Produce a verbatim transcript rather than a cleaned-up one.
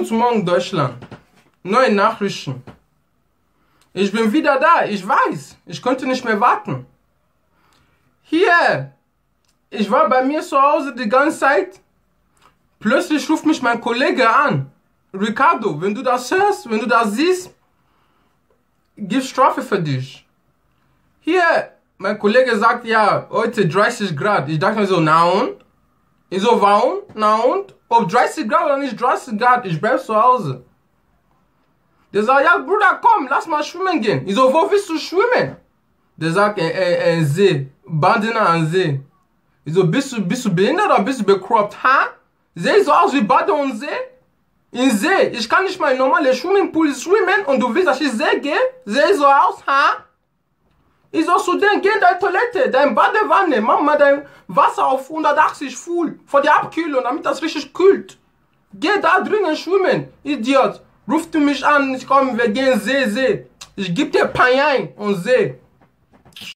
Guten Morgen, Deutschland. Neue Nachrichten. Ich bin wieder da, ich weiß. Ich konnte nicht mehr warten. Hier, ich war bei mir zu Hause die ganze Zeit. Plötzlich ruft mich mein Kollege an. Ricardo, wenn du das hörst, wenn du das siehst, gibt Strafe für dich. Hier, mein Kollege sagt, ja, heute dreißig Grad. Ich dachte mir so, na und? Ich so, warum? Na und? Ob dreißig Grad oder nicht dreißig Grad, ich bleib zu Hause. Der sagt, ja Bruder, komm, lass mal schwimmen gehen. Ich so, wo willst du schwimmen? Der sagt, äh, äh, äh, See, Badena an See. Ich so, bist du, bist du behindert oder bist du bekloppt? Ha? Sehe ich so aus wie Bade und See? In See, ich kann nicht mal in normale Swimmingpool schwimmen und du willst, dass ich See gehe? Sehe ich so aus, ha? Ich so, zu denen, geh in deine Toilette, deine Badewanne, mach mal dein Wasser auf hundertachtzig Full, vor der Abkühlung, damit das richtig kühlt. Geh da drinnen schwimmen, Idiot. Rufst du mich an, ich komm, wir gehen See, See. Ich geb dir Panyan und See.